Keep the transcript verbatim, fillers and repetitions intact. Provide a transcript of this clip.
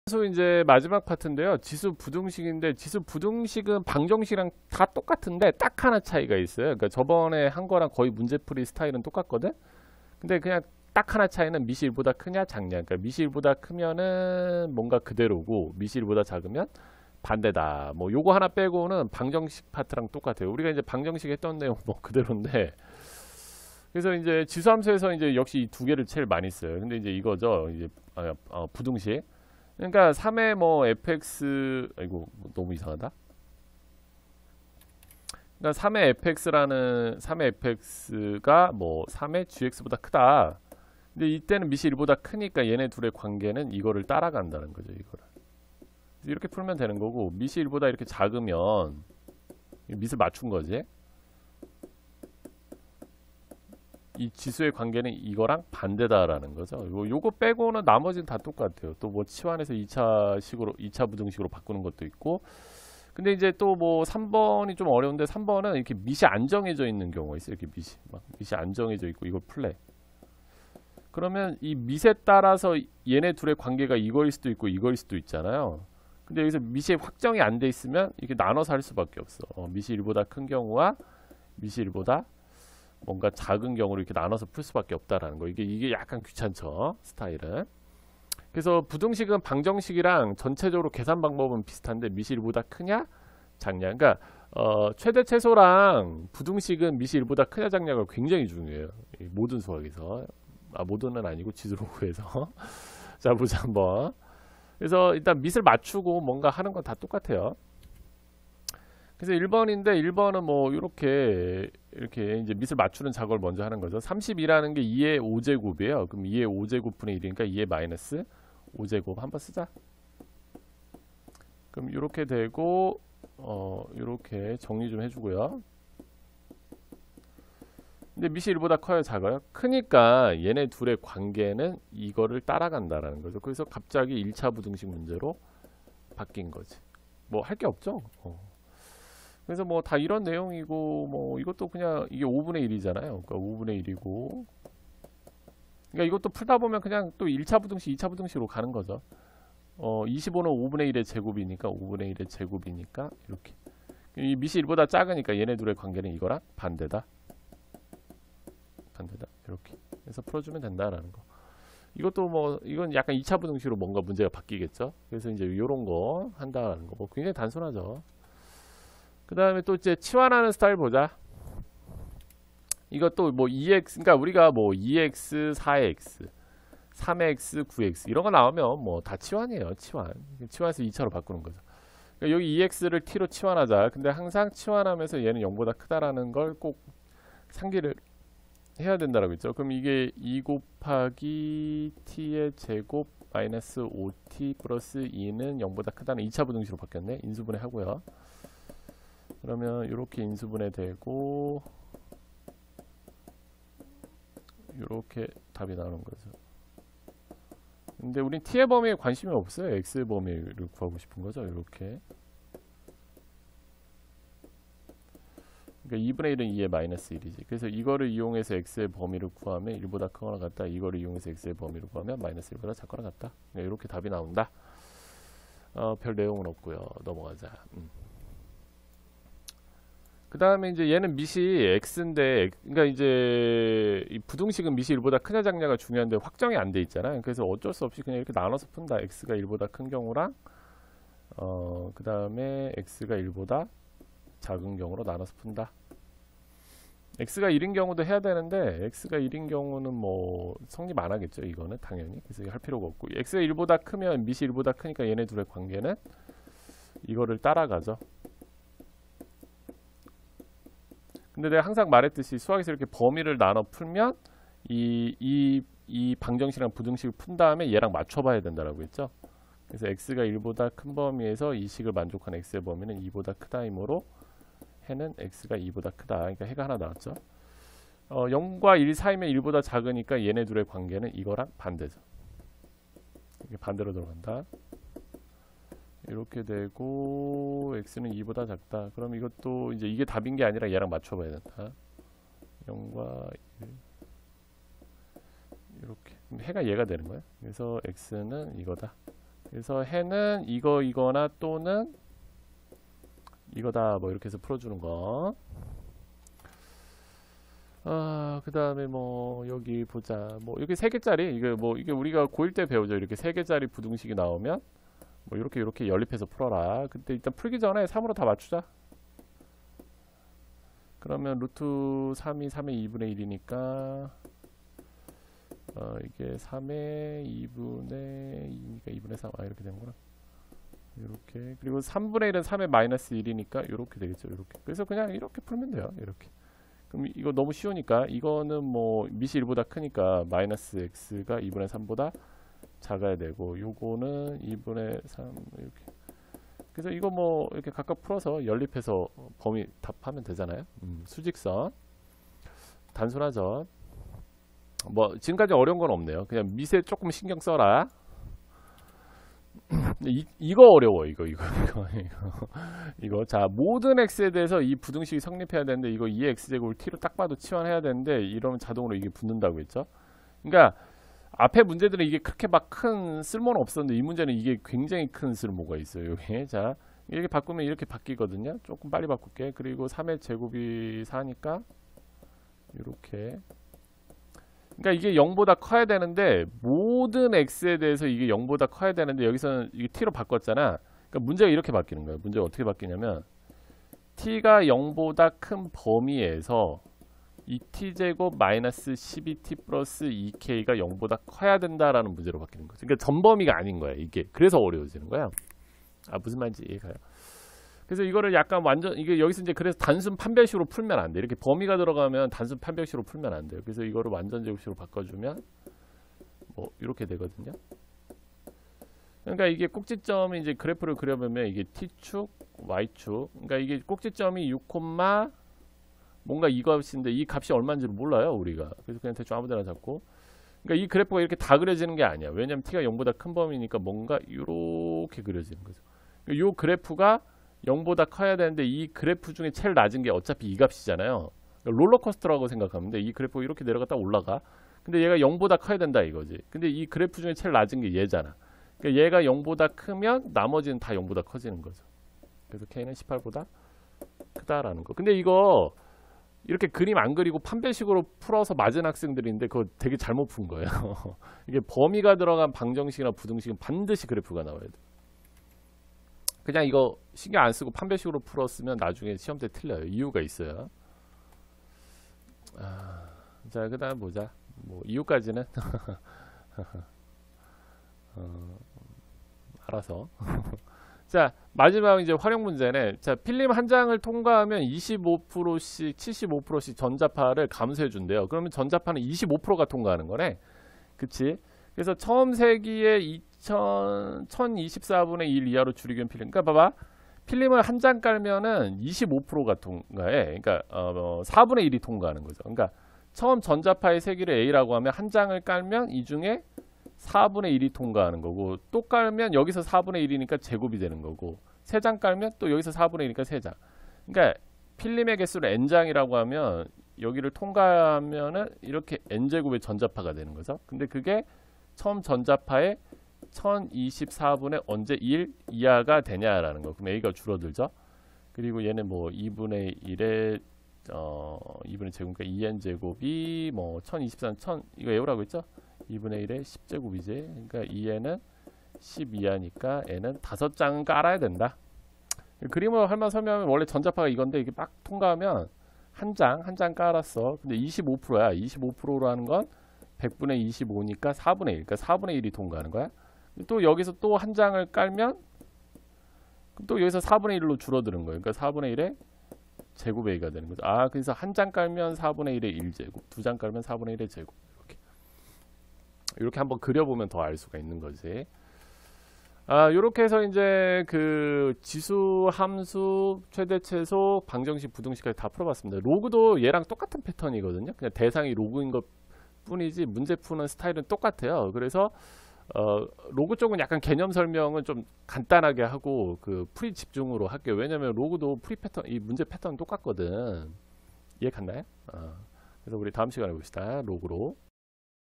그래서 이제 마지막 파트인데요. 지수 부등식인데 지수 부등식은 방정식이랑 다 똑같은데 딱 하나 차이가 있어요. 그러니까 저번에 한 거랑 거의 문제풀이 스타일은 똑같거든. 근데 그냥 딱 하나 차이는 미시 일보다 크냐 작냐. 그러니까 미시 일보다 크면은 뭔가 그대로고 미시 일보다 작으면 반대다. 뭐 요거 하나 빼고는 방정식 파트랑 똑같아요. 우리가 이제 방정식 했던 내용 뭐 그대로인데. 그래서 이제 지수함수에서 이제 역시 이 두 개를 제일 많이 써요. 근데 이제 이거죠. 이제 아, 어, 부등식. 그러니까 삼의 뭐 에프엑스 아이고 너무 이상하다. 그러니까 삼의 에프엑스라는 삼의 에프엑스가 뭐 삼의 지엑스보다 크다. 근데 이때는 미시 일보다 크니까 얘네 둘의 관계는 이거를 따라간다는 거죠. 이거를. 이렇게 풀면 되는 거고 미시 일보다 이렇게 작으면 밑을 맞춘 거지. 이 지수의 관계는 이거랑 반대다라는 거죠. 요, 요거 빼고는 나머지는 다 똑같아요. 또 뭐 치환해서 이 차식으로 이 차 부등식으로 바꾸는 것도 있고. 근데 이제 또 뭐 삼 번이 좀 어려운데 삼 번은 이렇게 밑이 안 정해져 있는 경우가 있어요. 이렇게 밑이 막 밑이 안 정해져 있고 이걸 풀래. 그러면 이 밑에 따라서 얘네 둘의 관계가 이거일 수도 있고 이거일 수도 있잖아요. 근데 여기서 밑이 확정이 안 돼 있으면 이렇게 나눠서 할 수밖에 없어. 어, 밑이 일보다 큰 경우와 밑이 일보다 뭔가 작은 경우로 이렇게 나눠서 풀 수밖에 없다라는 거. 이게 이게 약간 귀찮죠, 스타일은. 그래서 부등식은 방정식이랑 전체적으로 계산 방법은 비슷한데 미시 일보다 크냐 작냐. 그러니까 어, 최대 최소랑 부등식은 미시 일보다 크냐 작냐가 굉장히 중요해요. 이 모든 수학에서. 아 모든은 아니고 지수로 구해서. 자 보자 한번. 그래서 일단 밑을 맞추고 뭔가 하는 건 다 똑같아요. 그래서 일 번인데 일 번은 뭐 이렇게 이렇게 이제 밑을 맞추는 작업을 먼저 하는 거죠. 삼십이라는 게 이의 오 제곱이에요. 그럼 이의 오 제곱분의 일이니까 이의 마이너스 오 제곱 한번 쓰자. 그럼 이렇게 되고 어 이렇게 정리 좀 해주고요. 근데 밑이 일보다 커요, 작아요? 크니까 얘네 둘의 관계는 이거를 따라간다라는 거죠. 그래서 갑자기 일 차 부등식 문제로 바뀐 거지. 뭐 할 게 없죠. 어. 그래서 뭐 다 이런 내용이고 뭐 이것도 그냥 이게 오분의 일이잖아요. 그러니까 오분의 일이고 그러니까 이것도 풀다 보면 그냥 또 일 차 부등식, 이 차 부등식으로 가는 거죠. 어 이십오는 오분의 일의 제곱이니까 오분의 일의 제곱이니까 이렇게 이 밑이 일보다 작으니까 얘네 둘의 관계는 이거랑 반대다. 반대다. 이렇게 해서 풀어주면 된다라는 거. 이것도 뭐 이건 약간 이 차 부등식으로 뭔가 문제가 바뀌겠죠. 그래서 이제 이런 거 한다라는 거. 뭐 굉장히 단순하죠. 그 다음에 또 이제 치환하는 스타일 보자. 이것도 뭐 이엑스, 그러니까 우리가 뭐 이엑스, 사엑스, 삼엑스, 구엑스 이런 거 나오면 뭐 다 치환이에요. 치환. 치환해서 이 차로 바꾸는 거죠. 그러니까 여기 이엑스를 t로 치환하자. 근데 항상 치환하면서 얘는 영보다 크다라는 걸 꼭 상기를 해야 된다라고 했죠. 그럼 이게 이 곱하기 t의 제곱 마이너스 오 티 플러스 이는 영보다 크다는 이 차 부등식으로 바뀌었네. 인수분해 하고요. 그러면 이렇게 인수분해 되고 이렇게 답이 나오는 거죠. 근데 우린 t의 범위에 관심이 없어요. x의 범위를 구하고 싶은 거죠. 이렇게. 그러니까 이분의 일은 이의 마이너스 일이지. 그래서 이거를 이용해서 x의 범위를 구하면 일보다 크거나 같다. 이거를 이용해서 x의 범위를 구하면 마이너스 일보다 작거나 같다. 그러니까 이렇게 답이 나온다. 어, 별 내용은 없고요. 넘어가자. 음. 그 다음에 이제 얘는 밑이 x인데, 그러니까 이제 이 부등식은 밑이 일보다 크냐 작냐가 중요한데 확정이 안 돼 있잖아요. 그래서 어쩔 수 없이 그냥 이렇게 나눠서 푼다. x가 일보다 큰 경우랑, 어, 그 다음에 x가 일보다 작은 경우로 나눠서 푼다. x가 일인 경우도 해야 되는데, x가 일인 경우는 뭐 성립 안 하겠죠. 이거는 당연히. 그래서 할 필요가 없고, x가 일보다 크면 밑이 일보다 크니까 얘네 둘의 관계는 이거를 따라가죠. 근데 내가 항상 말했듯이 수학에서 이렇게 범위를 나눠 풀면 이, 이, 이 방정식이랑 부등식을 푼 다음에 얘랑 맞춰봐야 된다라고 했죠. 그래서 x가 일보다 큰 범위에서 이 식을 만족한 x의 범위는 이보다 크다이므로 해는 x가 이보다 크다. 그러니까 해가 하나 나왔죠. 어, 영과 일 사이면 일보다 작으니까 얘네 둘의 관계는 이거랑 반대죠. 이게 반대로 들어간다. 이렇게 되고 x는 이보다 작다. 그럼 이것도 이제 이게 답인 게 아니라 얘랑 맞춰봐야 된다. 영과 일 이렇게 그럼 해가 얘가 되는 거야. 그래서 x는 이거다. 그래서 해는 이거 이거나 또는 이거다 뭐 이렇게 해서 풀어주는 거. 아, 그 다음에 뭐 여기 보자. 뭐 이렇게 세 개짜리 이게 뭐 이게 우리가 고일 때 배우죠. 이렇게 세 개짜리 부등식이 나오면 뭐 이렇게 이렇게 연립해서 풀어라. 근데 일단 풀기 전에 삼으로 다 맞추자. 그러면 루트 삼이 삼의 이분의 일이니까 어 이게 삼의 이분의 이니까 이분의 삼. 아 이렇게 되는구나. 이렇게. 그리고 삼분의 일은 삼의 마이너스 일이니까 이렇게 되겠죠. 이렇게. 그래서 그냥 이렇게 풀면 돼요. 이렇게. 그럼 이거 너무 쉬우니까 이거는 뭐 밑이 일보다 크니까 마이너스 x가 이분의 삼보다 작아야 되고 요거는 이분의 삼 이렇게. 그래서 이거 뭐 이렇게 각각 풀어서 연립해서 범위 답하면 되잖아요. 음, 수직선 단순하죠. 뭐 지금까지 어려운 건 없네요. 그냥 밑에 조금 신경 써라. 이, 이거 어려워. 이거 이거 이거 이거 이거 자 모든 x에 대해서 이 부등식이 성립해야 되는데 이거 이 x제곱을 t로 딱 봐도 치환해야 되는데 이러면 자동으로 이게 붙는다고 했죠. 그러니까 앞에 문제들은 이게 그렇게 막 큰 쓸모는 없었는데 이 문제는 이게 굉장히 큰 쓸모가 있어요. 여기 자 이렇게 바꾸면 이렇게 바뀌거든요. 조금 빨리 바꿀게. 그리고 삼의 제곱이 사니까 이렇게. 그러니까 이게 영보다 커야 되는데 모든 x에 대해서 이게 영보다 커야 되는데 여기서는 이게 t로 바꿨잖아. 그러니까 문제가 이렇게 바뀌는 거예요. 문제가 어떻게 바뀌냐면 t가 영보다 큰 범위에서 이 t제곱 마이너스 십이 티 플러스 이 케이가 영보다 커야 된다라는 문제로 바뀌는 거죠. 그러니까 전범위가 아닌 거야. 이게. 그래서 어려워지는 거야. 아 무슨 말인지 이해가요? 그래서 이거를 약간 완전 이게 여기서 이제 그래서 단순 판별식으로 풀면 안 돼. 이렇게 범위가 들어가면 단순 판별식으로 풀면 안 돼요. 그래서 이거를 완전 제곱식으로 바꿔주면 뭐 이렇게 되거든요. 그러니까 이게 꼭지점이 이제 그래프를 그려보면 이게 t축, y축. 그러니까 이게 꼭지점이 육, 뭔가 이 값인데 이 값이 얼마인지를 몰라요 우리가. 그래서 그냥 대충 아무데나 잡고. 그러니까 이 그래프가 이렇게 다 그려지는 게 아니야. 왜냐면 t가 영보다 큰 범위니까 뭔가 이렇게 그려지는 거죠. 그러니까 이 그래프가 영보다 커야 되는데 이 그래프 중에 제일 낮은 게 어차피 이 값이잖아요. 그러니까 롤러코스터라고 생각하면 돼. 이 그래프가 이렇게 내려갔다 올라가. 근데 얘가 영보다 커야 된다 이거지. 근데 이 그래프 중에 제일 낮은 게 얘잖아. 그러니까 얘가 영보다 크면 나머지는 다 영보다 커지는 거죠. 그래서 k는 십팔보다 크다라는 거. 근데 이거 이렇게 그림 안 그리고 판별식으로 풀어서 맞은 학생들인데 그거 되게 잘못 푼 거예요. 이게 범위가 들어간 방정식이나 부등식은 반드시 그래프가 나와야 돼. 그냥 이거 신경 안 쓰고 판별식으로 풀었으면 나중에 시험 때 틀려요. 이유가 있어요. 아, 자, 그 다음 보자. 뭐 이유까지는 어, 알아서. 자, 마지막 이제 활용 문제네. 자, 필름 한 장을 통과하면 이십오 퍼센트씩, 칠십오 퍼센트씩 전자파를 감소해 준대요. 그러면 전자파는 이십오 퍼센트가 통과하는 거네. 그치? 그래서 처음 세기에 천이십사분의 일 이하로 줄이기엔 필름. 그러니까 봐봐. 필름을 한 장 깔면은 이십오 퍼센트가 통과해. 그러니까 어, 사분의 일이 통과하는 거죠. 그러니까 처음 전자파의 세기를 A라고 하면 한 장을 깔면 이 중에 사분의 일이 통과하는 거고, 또 깔면 여기서 사분의 일이니까 제곱이 되는 거고, 세 장 깔면 또 여기서 사분의 일이니까 세 장. 그러니까 필름의 개수를 n장이라고 하면 여기를 통과하면은 이렇게 n제곱의 전자파가 되는 거죠. 근데 그게 처음 전자파의 천이십사분의 언제 일 이하가 되냐라는 거. 그럼 A가 줄어들죠. 그리고 얘는 뭐 이분의 일에 어 이분의 제곱, 그러니까 이 엔 제곱이 뭐 천이십사, 천 이거 외우라고 했죠? 이분의 일에 십 제곱이지. 그러니까 이 엔은 십 이하니까 n은 다섯 장은 깔아야 된다. 그림을 할만 설명하면 원래 전자파가 이건데 이게 막 통과하면 한 장, 한 장 깔았어. 근데 이십오 퍼센트야. 이십오 퍼센트라는 건 백분의 이십오니까 사분의 일. 그러니까 사분의 일이 통과하는 거야. 또 여기서 또 한 장을 깔면 또 여기서 사분의 일로 줄어드는 거예요. 그러니까 사분의 일에 제곱 A가 되는 거죠. 아, 그래서 한 장 깔면 사분의 일의 일 제곱, 두 장 깔면 사분의 일의 제곱. 이렇게. 이렇게 한번 그려보면 더 알 수가 있는 거지. 아, 이렇게 해서 이제 그 지수, 함수, 최대, 최소, 방정식, 부등식까지 다 풀어봤습니다. 로그도 얘랑 똑같은 패턴이거든요. 그냥 대상이 로그인 것 뿐이지 문제 푸는 스타일은 똑같아요. 그래서 어, 로그 쪽은 약간 개념 설명은 좀 간단하게 하고 그 풀이 집중으로 할게요. 왜냐면 로그도 풀이 패턴, 이 문제 패턴 똑같거든. 이해 갔나요? 어, 그래서 우리 다음 시간에 봅시다. 로그로.